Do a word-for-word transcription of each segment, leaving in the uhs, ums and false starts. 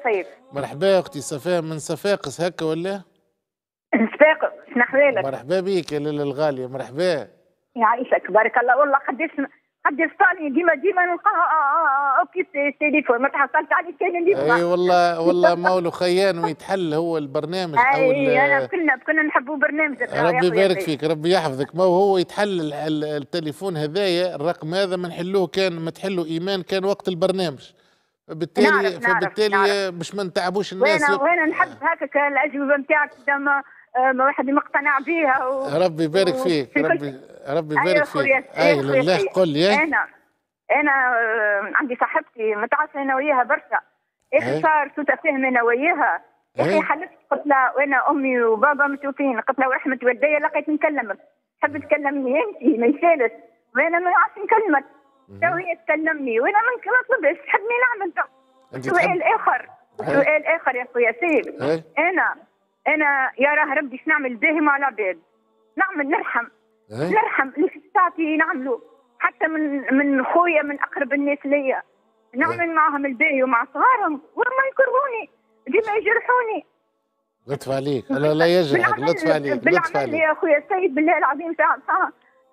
سيف. مرحبا اختي صفاء من صفاقس هكا ولا؟ صفاقس، شنو احوالك؟ مرحبا بيك يا لاله الغاليه، مرحبا. يعيشك بارك الله. والله قداش قداش صالني ديما ديما نلقاها اوكي التليفون ما تحصلت عليه كان اللي يسمع. اي والله والله مولو خيان ويتحل هو البرنامج او اي انا كلنا كنا نحبوا برنامجك. ربي يبارك فيك، ربي يحفظك. ما هو يتحل التليفون هذايا، الرقم هذا ما نحلوه كان ما تحلوا ايمان كان وقت البرنامج، فبالتالي نعرف فبالتالي نعرف. باش ما نتعبوش الناس. وانا وانا نحب هكاك الاجوبه نتاعك ما ما واحد مقتنع بيها و... ربي يبارك فيك، ربي ربي يبارك فيك. اي لله قل لي. انا انا عندي صاحبتي متعاطفه انا وياها برشا، اخي صار سوء تفاهم انا وياها. يا اخي حلفت قلت لها وانا امي وبابا متوفين، قلت لها ورحمه والدي لقيت نكلمك، تحب تكلمني انت ما يسالش وانا ما نعرفش نكلمك. تو هي تكلمني وانا ما نطلبش، تحبني نعمل سؤال اخر. سؤال اخر يا خويا سيد. انا انا يا راه ربي اش نعمل باهي مع العباد، نعمل نرحم نرحم اللي في ساعتي نعمله، حتى من من خويا من اقرب الناس ليا نعمل معهم الباهي ومع صغارهم وما يكرهوني ديما يجرحوني. لطف عليك، لا لا يجرحك، لطف عليك لطف عليك يا خويا سيد بالله العظيم. ساعة ساعة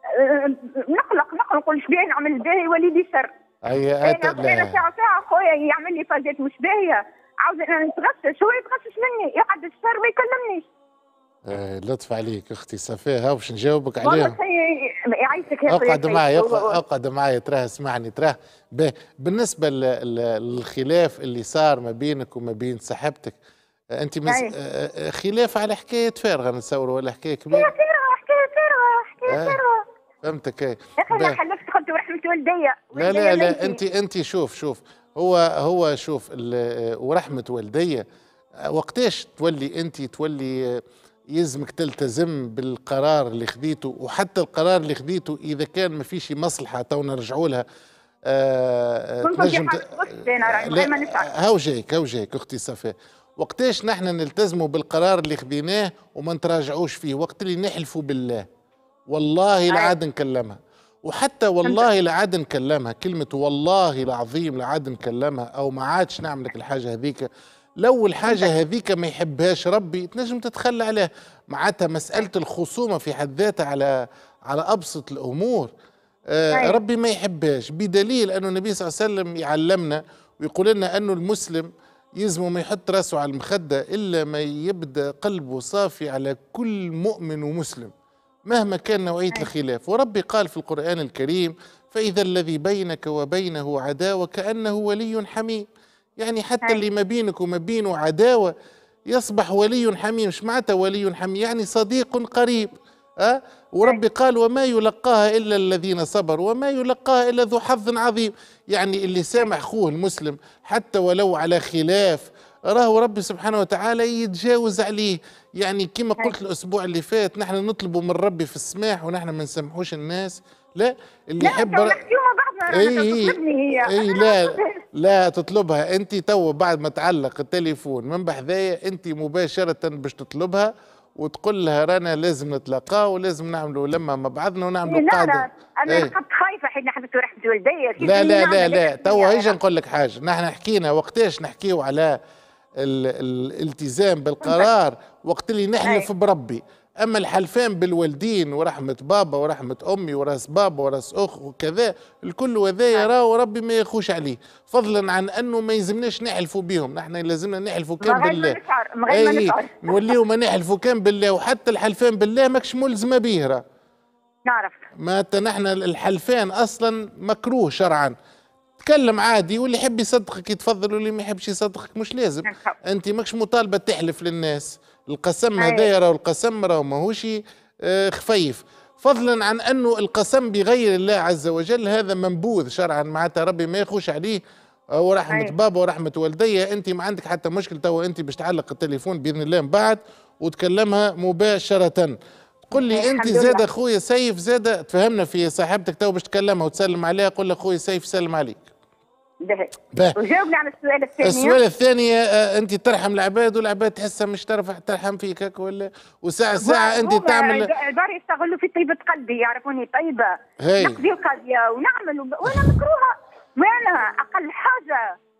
نقلق نقلق نقول شبيه نعمل باهي وليدي شر. اي انا ساعة ساعة خويا يعمل لي فازات مش باهية، عاوز انا نتغشش هو يتغشش مني، يقعد الشر ما يكلمنيش. آه لطف عليك اختي صفاء، ها باش نجاوبك عليهم. والله يعيشك يا اقعد معي اقعد معي تراه اسمعني تراه. بالنسبه للخلاف اللي صار ما بينك وما بين صاحبتك، انت مز... خلاف على حكايه فارغه نتصور ولا حكايه كبيره؟ حكايه فارغه حكايه فارغه حكايه فارغه. فهمتك. اي يا اخي انا حلفت قلت ورحمه والديا. لا لا لا انت انت شوف شوف هو هو شوف ورحمه والديا وقتاش تولي انت تولي يلزمك تلتزم بالقرار اللي خذيته، وحتى القرار اللي خذيته اذا كان ما فيش مصلحه تو نرجعوا لها. آه تنجم هاو جايك هاو جايك اختي صفاء. وقتاش نحن نلتزموا بالقرار اللي خذيناه وما نتراجعوش فيه؟ وقت اللي نحلفوا بالله والله لعاد نكلمها، وحتى والله لعاد نكلمها، كلمة والله العظيم لعاد نكلمها أو ما عادش نعملك الحاجة هذيك. لو الحاجة هذيك ما يحبهاش ربي تنجم تتخلى عليها، معناتها مسألة الخصومة في حد ذاتها على على أبسط الأمور آه ربي ما يحبهاش، بدليل أنه النبي صلى الله عليه وسلم يعلمنا ويقول لنا أنه المسلم يلزمه ما يحط راسه على المخدة إلا ما يبدأ قلبه صافي على كل مؤمن ومسلم مهما كان نوعية الخلاف. وربي قال في القرآن الكريم فإذا الذي بينك وبينه عداوة كأنه ولي حميم، يعني حتى اللي ما بينك وما بينه عداوة يصبح ولي حميم. مش معناتها ولي حميم يعني صديق قريب. أه؟ وربي قال وما يلقاها إلا الذين صبروا وما يلقاها إلا ذو حظ عظيم، يعني اللي سامح أخوه المسلم حتى ولو على خلاف راهو ربي سبحانه وتعالى يتجاوز عليه. يعني كما قلت الأسبوع اللي فات نحن نطلبوا من ربي في السماح ونحن ما نسمحوش الناس. لا اللي يحب لا اي اي اي لا لا تطلبها انت تو بعد ما تعلق التليفون من بحذايا انت مباشرة باش تطلبها وتقول لها رانا لازم نتلاقاو ولازم نعملوا لما مع بعضنا ونعملوا قاعده. لا لا انا كنت خايفه حيت حبيت رحمه والديا. لا لا لا لا تو هيجي نقول لك حاجه، نحن حكينا وقتاش نحكيو على ال ال الالتزام بالقرار وقت اللي نحلف بربي، اما الحلفان بالوالدين ورحمه بابا ورحمه امي وراس بابا وراس اخ وكذا الكل وذايا راهو ربي ما يخوش عليه، فضلا عن انه ما يلزمناش نحلفوا بهم، نحن لازمنا نحلفوا كان بالله. اي نوليو ما نحلفوا كان بالله، وحتى الحلفان بالله ماكش ملزمه به راه. نعرف ما نحن الحلفان اصلا مكروه شرعا. تكلم عادي واللي يحب يصدقك يتفضل واللي ما يحبش يصدقك مش لازم. انت ماكش مطالبه تحلف للناس. القسم هذايا راهو القسم راهو ماهوش خفيف، فضلا عن انه القسم بغير الله عز وجل هذا منبوذ شرعا، معناتها ربي ما يخوش عليه. ورحمه بابا ورحمه والديا انت ما عندك حتى مشكل تو انت باش تعلق التليفون باذن الله من بعد وتكلمها مباشره. قل لي انت زاد اخويا سيف زاد تفهمنا في صاحبتك تو باش تكلمها وتسلم عليها، قل لها اخويا سيف سلم عليك. باهي وجاوبني على السؤال الثاني. السؤال الثاني آه انت ترحم العباد والعباد تحسها مش ترفع ترحم فيك هكا ولا وساعه ساعه انت تعمل دار يستغلوا في طيبه قلبي، يعرفوني طيبه نقضي القضيه ونعمل وانا مكروهه، وانا اقل حاجه